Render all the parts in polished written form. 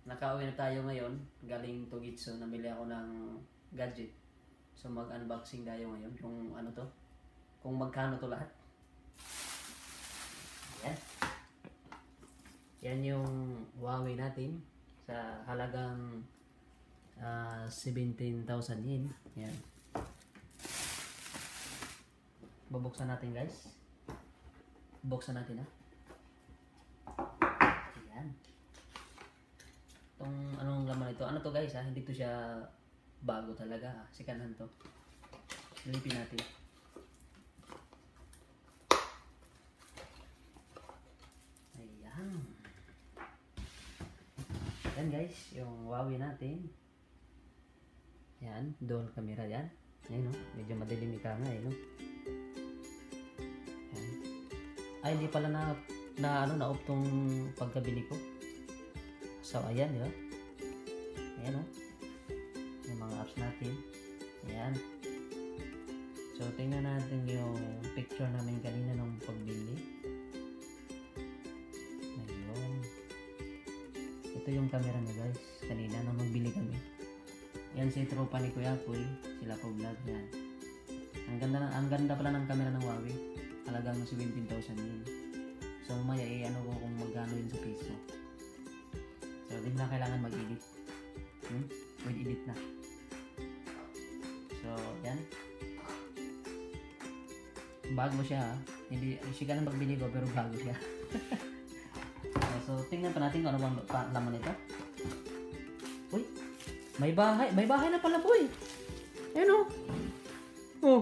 nakauwi na tayo ngayon. Galing Togitsu, namili ako ng gadget. So mag-unboxing tayo ngayon kung ano to. Kung magkano to lahat. Yan. Yan yung Huawei natin sa halagang 17,000 yen. Yan. Bubuksan natin guys. Buksan natin ha. Yan. Itong anong laman ito. Ano to guys ha? Hindi to siya bago talaga ha. Sikanan to. Silipin natin. Ayan. Yan guys. Yung Huawei natin. Yan. Dual camera yan. Ayan o. Medyo madilim ka nga eh no. Ay, hindi pala na-off tong pagkabili ko. So, ayan, di ba? Ayan, oh. Yung mga apps natin. Ayan. So, tingnan natin yung picture namin kanina nung pagbili. Ayun. Ito yung camera niya, guys. Kanina nung magbili kami. Yan si tropa ni Kuya Poy. Sila po vlog yan. Ang ganda pala ng camera ng Huawei. Halagang 17,000 yun. So mamaya ano ko kung magkano yun sa piso. So din na kailangan mag-edit. With edit na. So yan. Bago siya ha. Hindi siya na magbili ko pero bago siya. So tingnan pa natin kung ano bang laman nito. Uy! May bahay na pala po eh. Ayan o. Oh.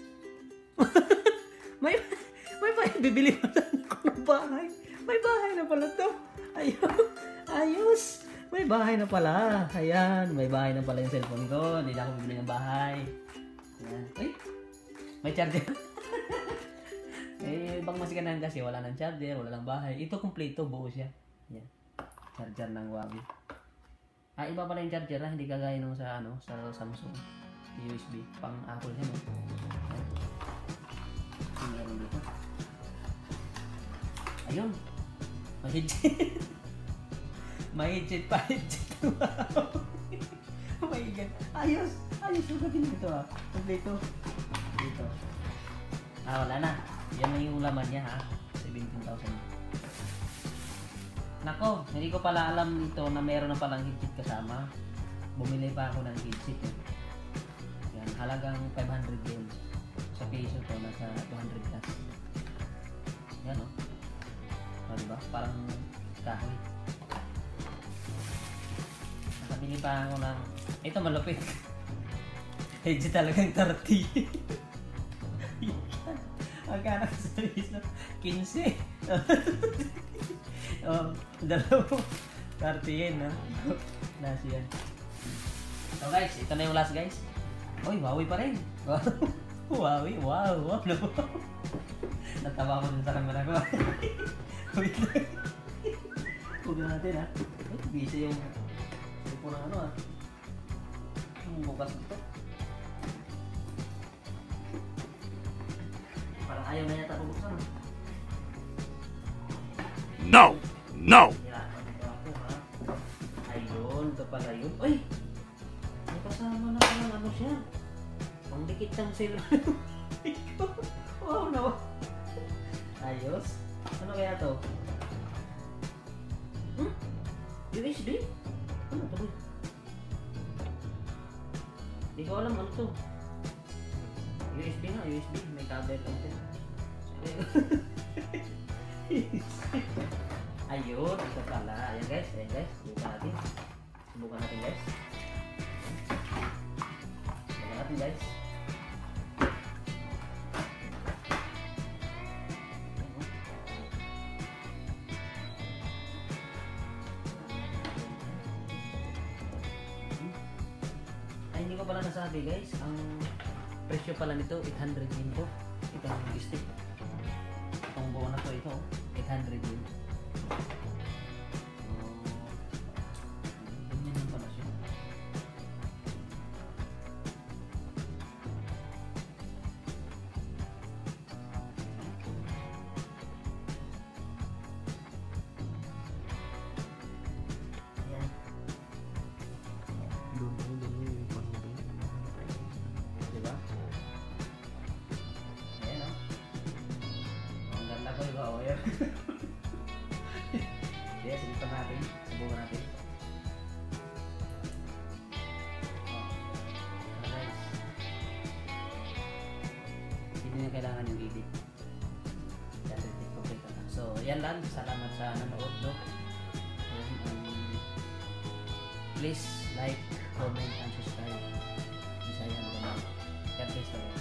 May bibili pa ako ng bahay. May bahay na pala to. Ayos. May bahay na pala. Ayan. May bahay na pala yung cellphone ko. Hindi na ako bibili ng bahay. Ayan. Uy. May charger. Bang masikanan kasi wala ng charger. Wala ng bahay. Ito kompleto. Buo siya. Ayan. Charger ng Huawei. Iba pala yung charger ha. Hindi kagaya nung sa Samsung. USB. Pang Apple yan. Tingnan dito. Ayun. Mahigit. Mahigit pa. Wow. Oh my God. Ayos. Yung gabi dito ha. Dito. Wala na. Yan na yung laman niya ha. 17,000. Nako, hindi ko pala alam nito na meron na palang headset kasama. Bumili pa ako ng headset eh. Yan, halagang 500 yen. Sa piso to, nasa 200 plus. Yan o. Diba? Parang kahoy. Nakabili pa ako ng... Ito malupit. Headset talagang 30. Magkano sa piso? 15. Dalawang 30 yen ha. Nasa yan. So guys, ito na yung last guys. Uy, Huawei pa rin. Huawei, wow. Natawa ko din sa camera ko. Wait lang. Huwag natin ha. Busy yung po ng ano ha. Ang bukas nito. Parang ayaw na yata bubuksan ha. No! Ayun, ito pala yun. Uy! May kasama na palang ano siya. Ang dikit ng cellphone. Wow na. Ayos. Ano kaya to? USB? Ano to? Hindi ko alam ano to. USB nga, USB. May kabel lang din. Ayun, ito pala. Ayan guys. Subukan natin guys. Ay, hindi ko pala nasabi guys. Ang presyo pala nito, 800 yen to. Itong stick. Itong buo na to, ito. 800 yen. Ganyan lang pala siya. Ayan. Yes, subukan natin. Subukan natin. Guys. Hindi na kailangan yung edit. Dahil complete na. So, yan lang. Salamat sa nanood, no? Please like, comment, and subscribe. Bisaya naman. God bless you.